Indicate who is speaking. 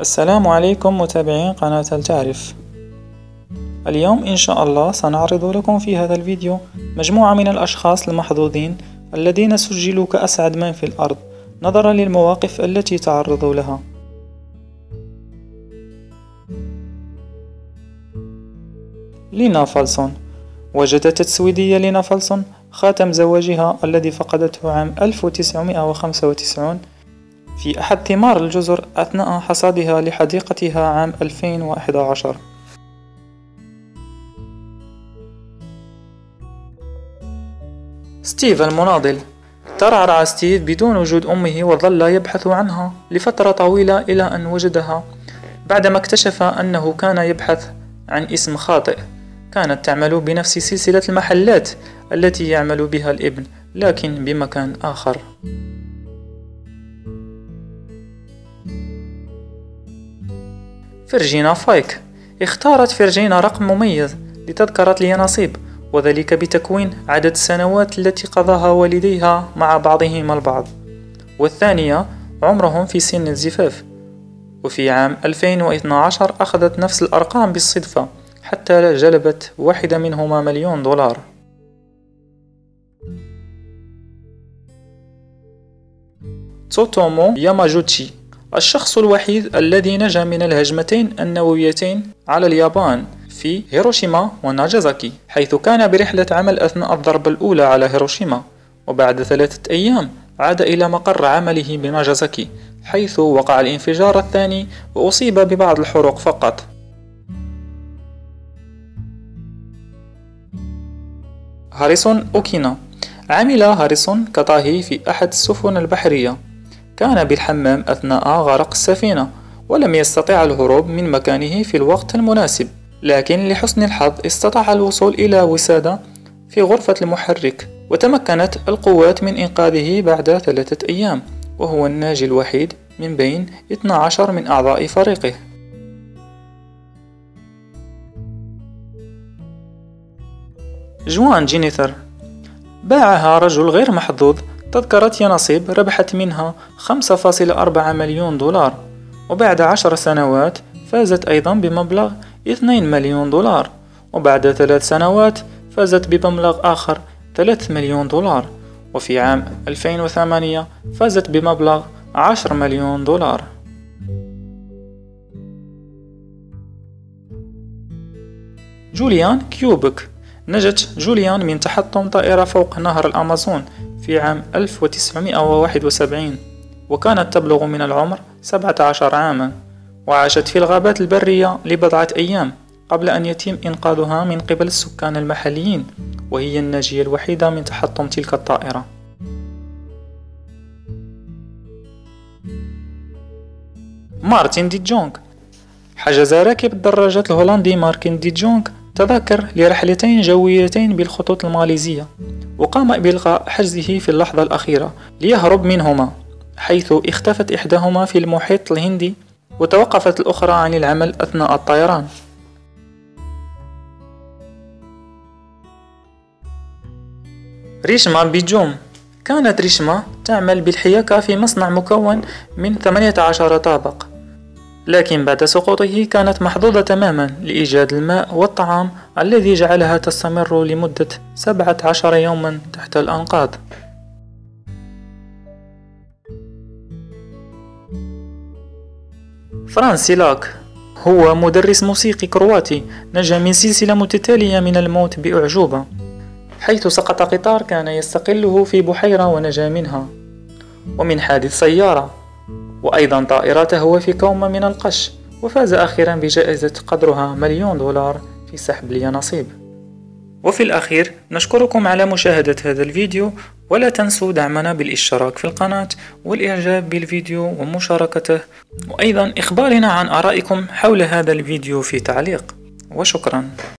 Speaker 1: السلام عليكم متابعين قناة التعرف. اليوم إن شاء الله سنعرض لكم في هذا الفيديو مجموعة من الأشخاص المحظوظين الذين سجلوا كأسعد من في الأرض نظرا للمواقف التي تعرضوا لها. لينا فالسون. وجدت السويدية لينا فالسون خاتم زواجها الذي فقدته عام 1995 في أحد ثمار الجزر أثناء حصادها لحديقتها عام 2011. ستيف المناضل. ترعرع ستيف بدون وجود أمه وظل يبحث عنها لفترة طويلة إلى أن وجدها بعدما اكتشف أنه كان يبحث عن اسم خاطئ. كانت تعمل بنفس سلسلة المحلات التي يعمل بها الابن لكن بمكان آخر. فرجينا فايك. اختارت فرجينا رقم مميز لتذكرة اليانصيب، وذلك بتكوين عدد السنوات التي قضاها والديها مع بعضهما البعض، والثانية عمرهم في سن الزفاف. وفي عام 2012 أخذت نفس الأرقام بالصدفة حتى جلبت واحدة منهما $1,000,000. تسوتومو ياماجوتشي. الشخص الوحيد الذي نجا من الهجمتين النوويتين على اليابان في هيروشيما وناجازاكي، حيث كان برحلة عمل أثناء الضربة الأولى على هيروشيما، وبعد 3 أيام عاد إلى مقر عمله بناجازاكي حيث وقع الانفجار الثاني وأصيب ببعض الحروق فقط. هاريسون أوكينا. عمل هاريسون كطاهي في أحد السفن البحرية. كان بالحمام أثناء غرق السفينة ولم يستطع الهروب من مكانه في الوقت المناسب، لكن لحسن الحظ استطاع الوصول إلى وسادة في غرفة المحرك، وتمكنت القوات من إنقاذه بعد 3 أيام، وهو الناجي الوحيد من بين 12 من أعضاء فريقه. جوان جينيثر. باعها رجل غير محظوظ تذكرة يانصيب ربحت منها $5.4 مليون، وبعد 10 سنوات فازت أيضا بمبلغ $2 مليون، وبعد 3 سنوات فازت بمبلغ آخر $3 مليون، وفي عام 2008 فازت بمبلغ $10 مليون. جوليان كيوبك. نجت جوليان من تحطم طائرة فوق نهر الأمازون في عام 1971، وكانت تبلغ من العمر 17 عاما، وعاشت في الغابات البرية لبضعة أيام قبل أن يتم إنقاذها من قبل السكان المحليين، وهي الناجية الوحيدة من تحطم تلك الطائرة. مارتن دي جونغ. حجز راكب الدراجة الهولندي مارتن دي جونغ تذاكر لرحلتين جويتين بالخطوط الماليزية، وقام بإلغاء حجزه في اللحظة الأخيرة ليهرب منهما، حيث اختفت إحداهما في المحيط الهندي وتوقفت الأخرى عن العمل أثناء الطيران. ريشما بيجوم. كانت ريشما تعمل بالحياكة في مصنع مكون من 18 طابق، لكن بعد سقوطه كانت محظوظة تماما لإيجاد الماء والطعام الذي جعلها تستمر لمدة 17 يوما تحت الأنقاض. فرانس سيلاك. هو مدرس موسيقي كرواتي نجا من سلسلة متتالية من الموت بأعجوبة، حيث سقط قطار كان يستقله في بحيرة ونجا منها، ومن حادث سيارة، وأيضا طائرة تهوى في كومة من القش، وفاز أخيرا بجائزة قدرها $1 مليون في سحب اليانصيب. وفي الأخير نشكركم على مشاهدة هذا الفيديو، ولا تنسوا دعمنا بالاشتراك في القناة والإعجاب بالفيديو ومشاركته، وأيضا إخبارنا عن آرائكم حول هذا الفيديو في تعليق. وشكرا.